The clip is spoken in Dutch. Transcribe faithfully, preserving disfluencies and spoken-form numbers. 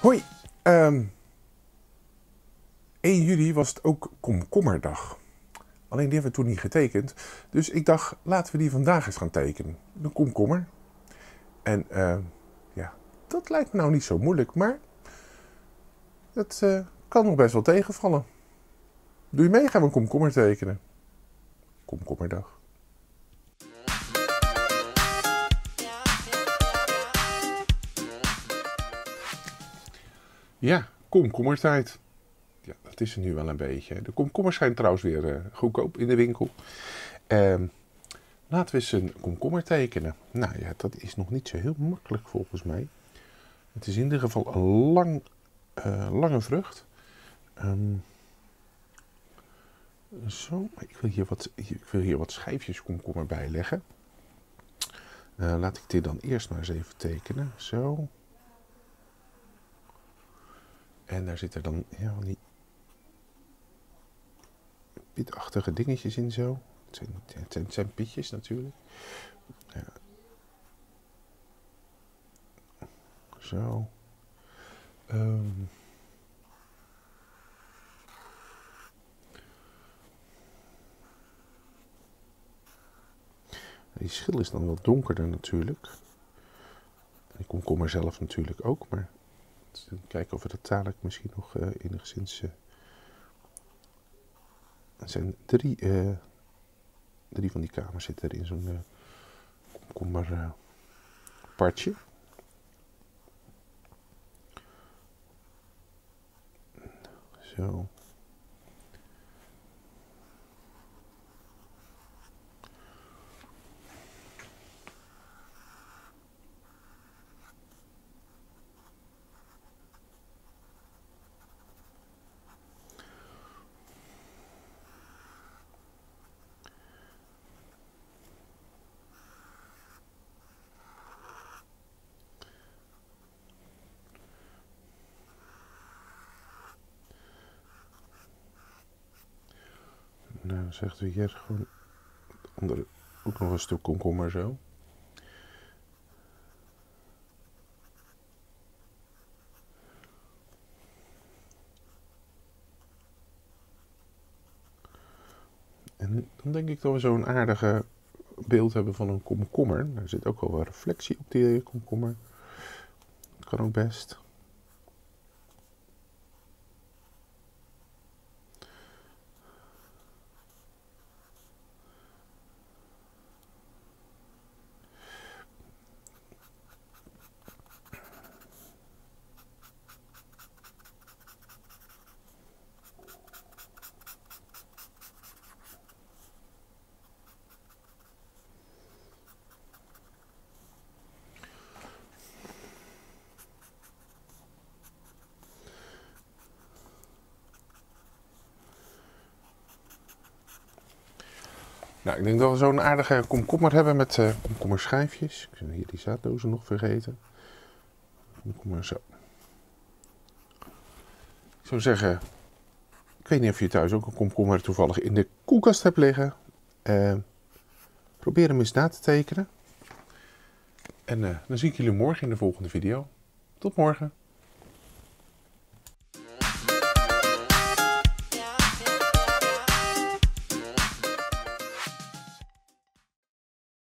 Hoi, um, één juli was het ook komkommerdag. Alleen die hebben we toen niet getekend. Dus ik dacht, laten we die vandaag eens gaan tekenen. De komkommer. En uh, ja, dat lijkt me nou niet zo moeilijk, maar dat uh, kan nog best wel tegenvallen. Doe je mee? Gaan we een komkommer tekenen. Komkommerdag. Ja, komkommertijd. Ja, dat is er nu wel een beetje. De komkommers zijn trouwens weer uh, goedkoop in de winkel. Uh, laten we eens een komkommer tekenen. Nou ja, dat is nog niet zo heel makkelijk volgens mij. Het is in ieder geval een lang, uh, lange vrucht. Um, zo, ik wil, hier wat, ik wil hier wat schijfjes komkommer bij leggen. Uh, laat ik dit dan eerst maar eens even tekenen. Zo. En daar zitten dan ja, die pitachtige dingetjes in zo. Het zijn, het zijn, het zijn pitjes natuurlijk. Ja. Zo. Um. Die schil is dan wat donkerder natuurlijk. Die komkommer zelf natuurlijk ook, maar kijken of we dat dadelijk misschien nog uh, enigszins... Uh, er zijn drie, uh, drie van die kamers zitten er in zo'n uh, komkommer uh, partje. Zo. Nou, dan zegt we hier gewoon onder ook nog een stuk komkommer zo. En dan denk ik dat we zo'n aardige beeld hebben van een komkommer. Er zit ook wel een reflectie op die komkommer. Dat kan ook best. Nou, ik denk dat we zo'n aardige komkommer hebben met uh, komkommerschijfjes. Ik zou hier die zaaddozen nog vergeten. Komkommer zo. Ik zou zeggen, ik weet niet of je thuis ook een komkommer toevallig in de koelkast hebt liggen. Uh, probeer hem eens na te tekenen. En uh, dan zie ik jullie morgen in de volgende video. Tot morgen.